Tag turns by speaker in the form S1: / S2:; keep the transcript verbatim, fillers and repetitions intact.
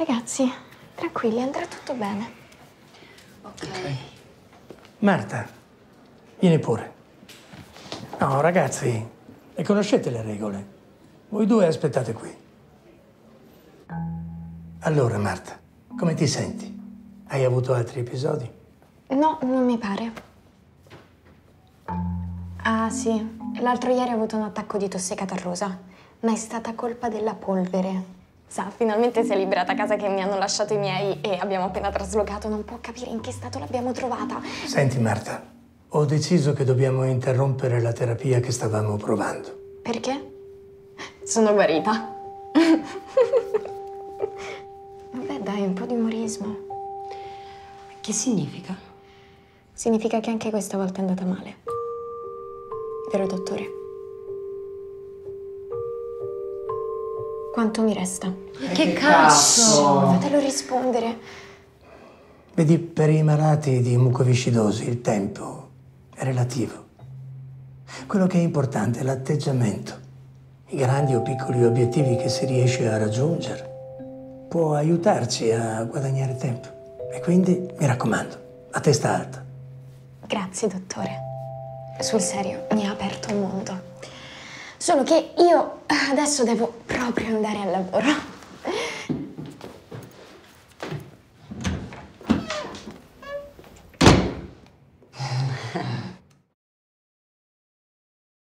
S1: Ragazzi, tranquilli, andrà tutto bene.
S2: Ok.
S3: Marta, vieni pure. No, ragazzi, le conoscete le regole? Voi due aspettate qui. Allora, Marta, come ti senti? Hai avuto altri episodi?
S1: No, non mi pare. Ah, sì. L'altro ieri ho avuto un attacco di tosse catarrosa, ma è stata colpa della polvere. Sa, finalmente si è liberata a casa che mi hanno lasciato i miei e abbiamo appena traslocato. Non può capire in che stato l'abbiamo trovata.
S3: Senti, Marta, ho deciso che dobbiamo interrompere la terapia che stavamo provando.
S1: Perché? Sono guarita. Vabbè, dai, un po' di umorismo.
S2: Che significa?
S1: Significa che anche questa volta è andata male. Vero, dottore? Quanto mi resta?
S2: Che, che cazzo?
S1: Fatelo rispondere.
S3: Vedi, per i malati di mucoviscidosi il tempo è relativo. Quello che è importante è l'atteggiamento. I grandi o piccoli obiettivi che si riesce a raggiungere può aiutarci a guadagnare tempo. E quindi, mi raccomando, a testa alta.
S1: Grazie, dottore. Sul serio, mi ha aperto un mondo. Solo che io adesso devo proprio andare al lavoro.